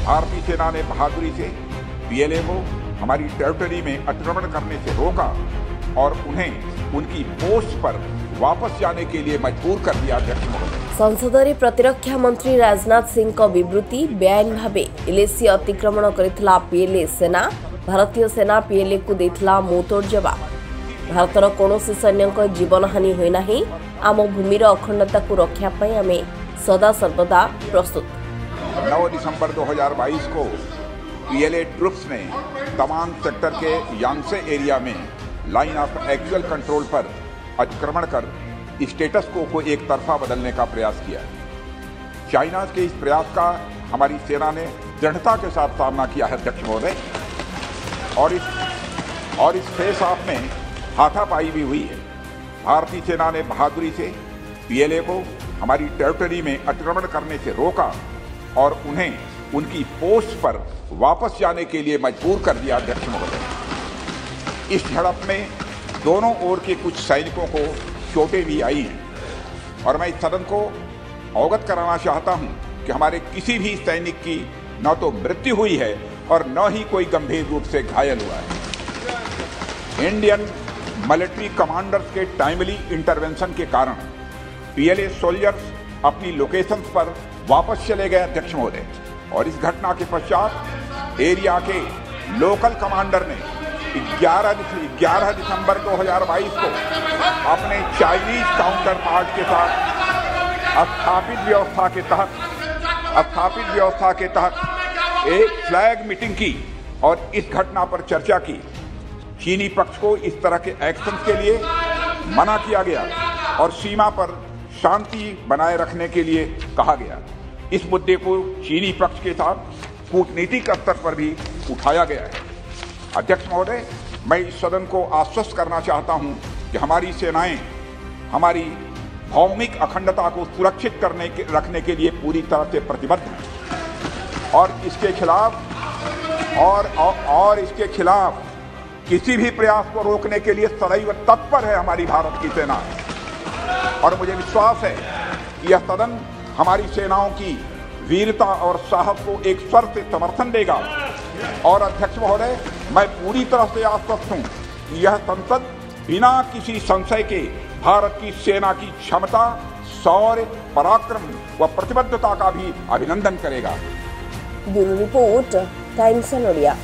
भारतीय सेना ने बहादुरी से पीएलए को हमारी टेरिटरी में अतिक्रमण करने से रोका और उन्हें उनकी पोस्ट पर वापस जाने के लिए मजबूर कर दिया। अध्यक्ष महोदय, संसद में प्रतिरक्षा मंत्री राजनाथ सिंह का विवृत्ति बेआईन भावे इलेसी अतिक्रमण करितला पीएलए सेना। भारतीय सेना पीएलए को देथिला मुंहतोड़ जवाब। भारतर कौनसी सैन्य जीवन हानि हुई नहीं। आम भूमिर अखंडता को रक्षा पाई आमे सदा सर्वदा प्रस्तुत। 9 दिसंबर 2022 को पीएलए ट्रुप्स ने तवांग सेक्टर के यांगसे एरिया में लाइन ऑफ एक्चुअल कंट्रोल पर अतिक्रमण कर स्टेटस को एक तरफा बदलने का प्रयास किया। चाइना के इस प्रयास का हमारी सेना ने दृढ़ता के साथ सामना किया है। अध्यक्ष महोदय, और इस फेस ऑफ में हाथापाई भी हुई है। भारतीय सेना ने बहादुरी से पीएलए को हमारी टेरिटरी में अतिक्रमण करने से रोका और उन्हें उनकी पोस्ट पर वापस जाने के लिए मजबूर कर दिया। अध्यक्ष महोदय, इस झड़प में दोनों ओर के कुछ सैनिकों को चोटें भी आई हैं और मैं इस सदन को अवगत कराना चाहता हूं कि हमारे किसी भी सैनिक की न तो मृत्यु हुई है और न ही कोई गंभीर रूप से घायल हुआ है। इंडियन मिलिट्री कमांडर्स के टाइमली इंटरवेंशन के कारण पीएलए सोल्जर्स अपनी लोकेशंस पर वापस चले गए। अध्यक्ष महोदय, और इस घटना के पश्चात एरिया के लोकल कमांडर ने 11 दिसंबर 2022 को अपने चाइनीज काउंटर पार्ट के साथ स्थापित व्यवस्था के तहत एक फ्लैग मीटिंग की और इस घटना पर चर्चा की। चीनी पक्ष को इस तरह के एक्शन के लिए मना किया गया और सीमा पर शांति बनाए रखने के लिए कहा गया। इस मुद्दे को चीनी पक्ष के साथ कूटनीतिक स्तर पर भी उठाया गया है। अध्यक्ष महोदय, मैं इस सदन को आश्वस्त करना चाहता हूं कि हमारी सेनाएं हमारी भौमिक अखंडता को सुरक्षित रखने के लिए पूरी तरह से प्रतिबद्ध हैं और इसके खिलाफ किसी भी प्रयास को रोकने के लिए सदैव तत्पर है हमारी भारत की सेना। और मुझे विश्वास है कि यह सदन हमारी सेनाओं की वीरता और साहस को एक स्वर से समर्थन देगा। और अध्यक्ष महोदय, मैं पूरी तरह से आश्वस्त हूं कि यह संसद बिना किसी संशय के भारत की सेना की क्षमता, शौर्य, पराक्रम व प्रतिबद्धता का भी अभिनंदन करेगा। Bureau report, Times Odia.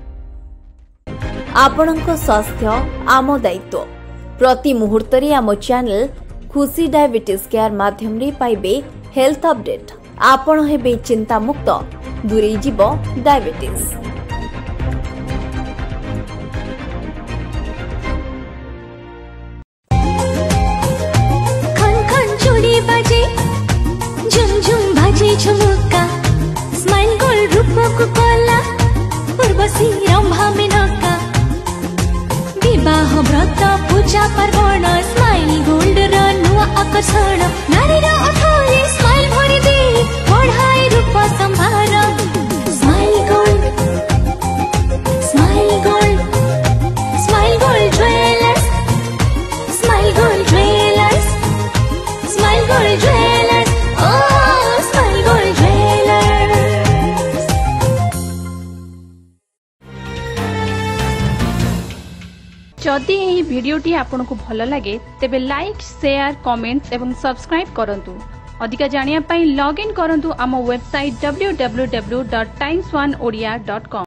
आपणक स्वास्थ्य आम दायित्व। प्रति मुहूर्त आम चैनल खुशी डायबिटीज केयर माध्यम रे पाइबे हेल्थ अपडेट। आपण हेबे चिंता मुक्त, दूरे जीव डायबिटीज। खन खन चूड़ी बाजे, झुम झुम बाजे झुमुका, स्माइल गोल रूप को कोला, उर्वशी रंभा मेनका, विवाह व्रत पूजा पर्वण, स्माइल गोल्ड रा नुआ आकर्षण, नारी रा अथारे स्माइल भरी दे, बढ़ाए रूप संभार। Smile gold, smile gold, smile gold jewellers, smile gold jewellers, smile gold jewellers, oh smile gold jewellers. जदि यह वीडियोटी आपको भल लगे तेबे लाइक, शेयर, कमेंट्स एवं सब्सक्राइब करंतु। अधिक जानिया पाई लॉग इन करंतु आम वेबसाइट www.times1odia.com।